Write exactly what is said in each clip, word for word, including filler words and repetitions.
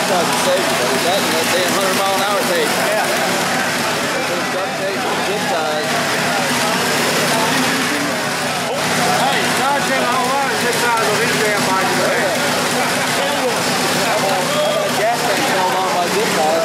ties are safe, but is that, let's say, one hundred mile an hour tape? Yeah. Those duct tapes and zip ties. Hey, God's got a whole lot of zip ties on his damn bike today. I got a gas tank held on by zip ties.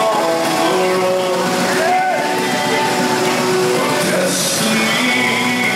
Destiny.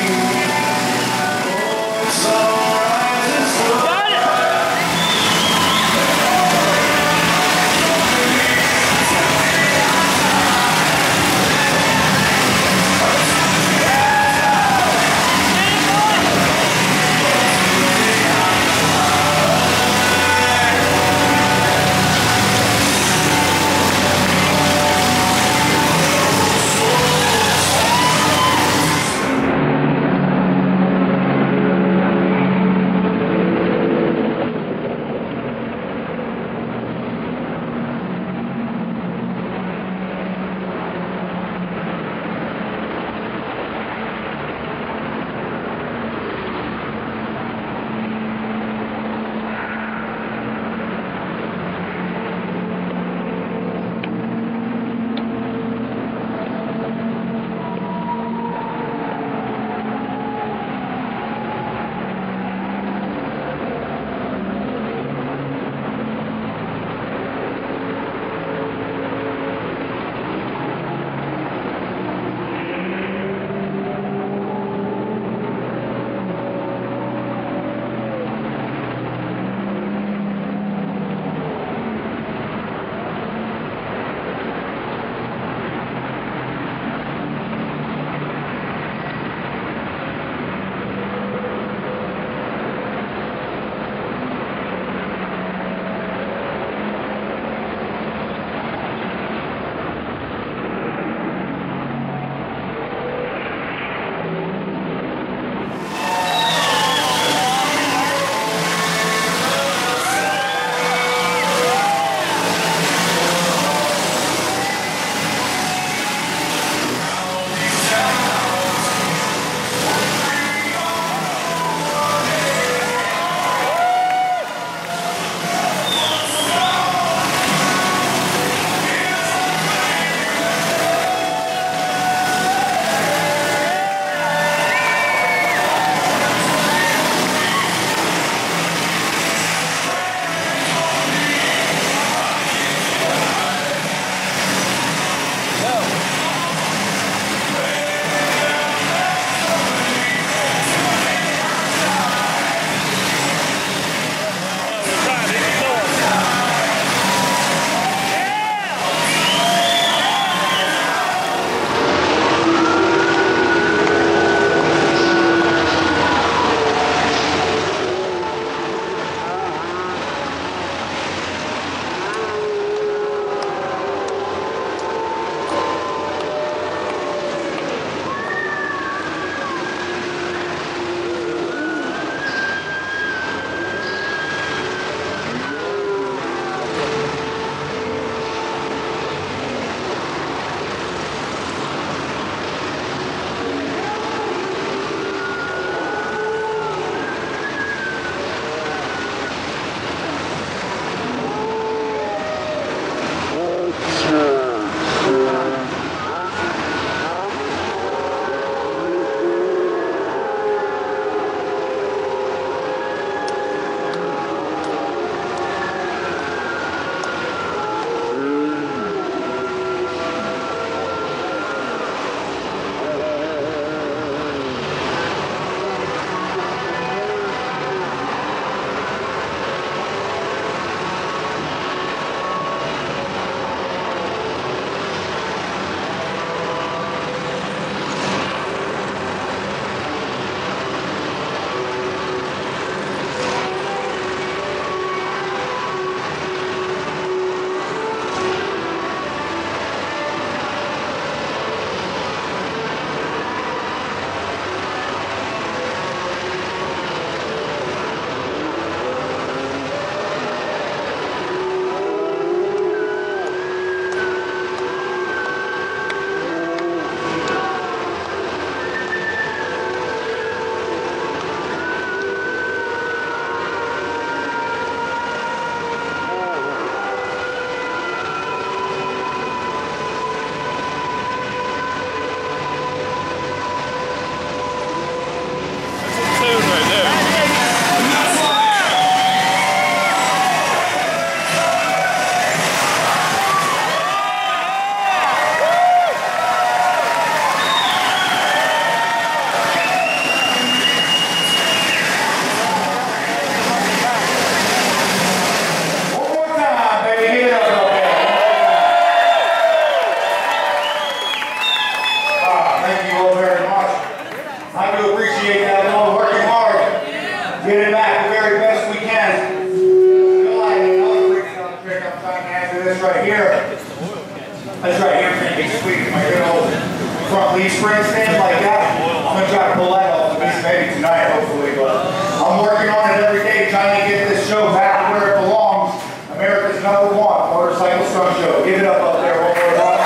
here, this right here is going to be sweet. My good old front leaf spring stand like that. I'm going to try to pull that off maybe tonight, hopefully. But I'm working on it every day, trying to get this show back where it belongs. America's number one motorcycle stunt show. Give it up up there one more time.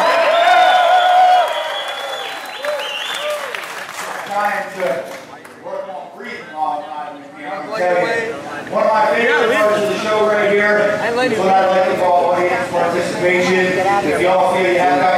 Trying to work on breathing all the time. I'm gonna tell you, one of my favorite parts of the show right here is what I like to call audience participation. If y'all feel you have